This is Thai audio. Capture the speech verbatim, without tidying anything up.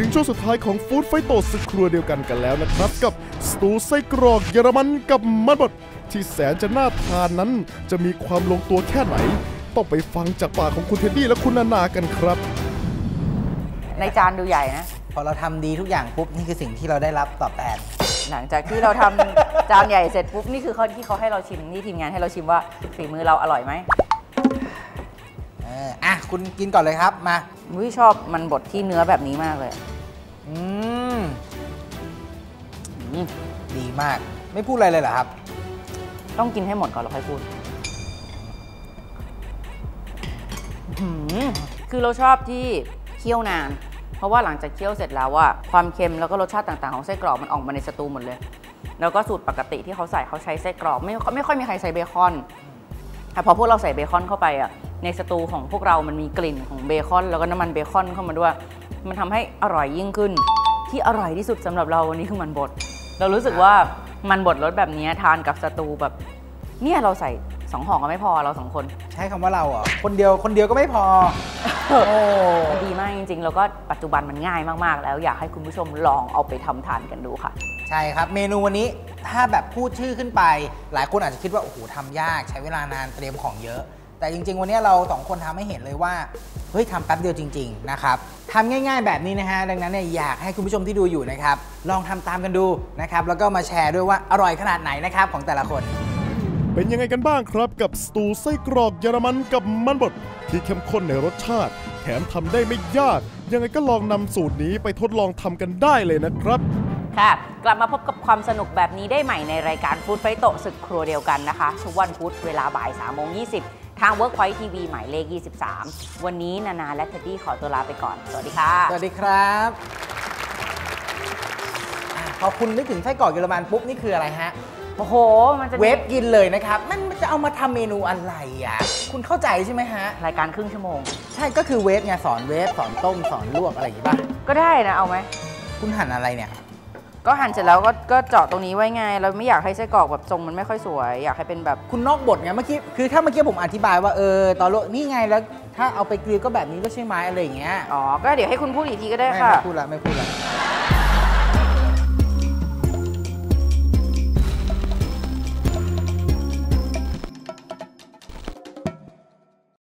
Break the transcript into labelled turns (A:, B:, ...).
A: ถึงช่วงสุดท้ายของฟู้ดไฟโตศึกครัวเดียวกันกันแล้วนะครับกับสตูไส้กรอกเยอรมันกับมันบดที่แสนจะน่าทานนั้นจะมีความลงตัวแค่ไหนต้องไปฟังจากปากของคุณเท็ดดี้และคุณนานากันครับ
B: ในจานดูใหญ่นะ
C: พอเราทำดีทุกอย่างปุ๊บนี่คือสิ่งที่เราได้รับตอบแทน
B: หลังจากที่เราทำจานใหญ่เสร็จปุ๊บนี่คือเขาที่เขาให้เราชิมนี่ทีมงานให้เราชิมว่าฝีมือเราอร่อยไหม
C: เอออ่ะคุณกินก่อนเลยครับมา
B: วิชอบมันบดที่เนื้อแบบนี้มากเลย
C: อืมดีมากไม่พูดอะไรเลยเหรอครับ
B: ต้องกินให้หมดก่อนแล้วค่อยพูดคือเราชอบที่เคี่ยวนานเพราะว่าหลังจากเคี่ยวเสร็จแล้วว่าความเค็มแล้วก็รสชาติต่างๆของไส้กรอกมันออกมาในสตูหมดเลยแล้วก็สูตรปกติที่เขาใส่เขาใช้ไส้กรอกไม่ไม่ค่อยมีใครใส่เบคอนแต่พอพวกเราใส่เบคอนเข้าไปอ่ะในสตูของพวกเรามันมีกลิ่นของเบคอนแล้วก็น้ำมันเบคอนเข้ามาด้วยมันทำให้อร่อยยิ่งขึ้นที่อร่อยที่สุดสำหรับเราวันนี้คือมันบดเรารู้สึกว่ามันบดรสแบบนี้ทานกับสตูแบบเนี่ยเราใส่สองห่อก็ไม่พอเราสองคน
C: ใช้คำว่าเราอ่ะคนเดียวคนเดียวก็ไม่พอ
B: โอ้มันดีมากจริงๆแล้วก็ปัจจุบันมันง่ายมากๆแล้วอยากให้คุณผู้ชมลองเอาไปทำทานกันดูค่ะ
C: ใช่ครับเมนูวันนี้ถ้าแบบพูดชื่อขึ้นไปหลายคนอาจจะคิดว่าโอ้โหทำยากใช้เวลานานเตรียมของเยอะแต่จริงๆวันนี้เราสองคนทำให้เห็นเลยว่าเฮ้ยทำแป๊บเดียวจริงๆนะครับทำง่ายๆแบบนี้นะฮะดังนั้นเนี่ยอยากให้คุณผู้ชมที่ดูอยู่นะครับลองทำตามกันดูนะครับแล้วก็มาแชร์ด้วยว่าอร่อยขนาดไหนนะครับของแต่ละคน
A: เป็นยังไงกันบ้างครับกับสตูไส้กรอกเยอรมันกับมันบดที่เข้มข้นในรสชาติแถมทำได้ไม่ยากยังไงก็ลองนำสูตรนี้ไปทดลองทำกันได้เลยนะครับ
B: ค่ะกลับมาพบกับความสนุกแบบนี้ได้ใหม่ในรายการฟู้ดไฟโตศึกครัวเดียวกันนะคะทุกวันพุธเวลาบ่ายสามโมงยี่สิบทาง Workpoint ที วี หมายเลขยี่สิบสามวันนี้นานาและเท็ดดี้ขอตัวลาไปก่อนสวัสดีค่ะ
C: สวัสดีครับพอคุณนึกถึงไส้กรอกเยอรมันปุ๊บนี่คืออะไรฮะ
B: โอ้โหมันจะ
C: เวฟกินเลยนะครับมันจะเอามาทำเมนูอะไรอ่ะคุณเข้าใจใช่ไหมฮะ
B: รายการครึ่งชั่วโมง
C: ใช่ก็คือเวฟไงสอนเวฟสอนต้มสอนลวกอะไรอย่างงี้ป่ะ
B: ก็ได้นะเอาไหม
C: คุณหั่นอะไรเนี่ย
B: ก็หั่นเสร็จแล้วก็ก็เจาะตรงนี้ไว้ไงเราไม่อยากให้ไส้กรอกแบบทรงมันไม่ค่อยสวยอยากให้เป็นแบบ
C: คุณนอกบทไงเมื่อกี้คือถ้าเมื่อกี้ผมอธิบายว่าเออตอนลวกนี่ไงแล้วถ้าเอาไปกรีลก็แบบนี้ก็ใช่ไหมอะไรอย่างเงี้ย
B: อ๋อก็เดี๋ยวให้คุณพูดอีกทีก็ได้ค่ะ
C: ไม่พูดละไม่พูดละ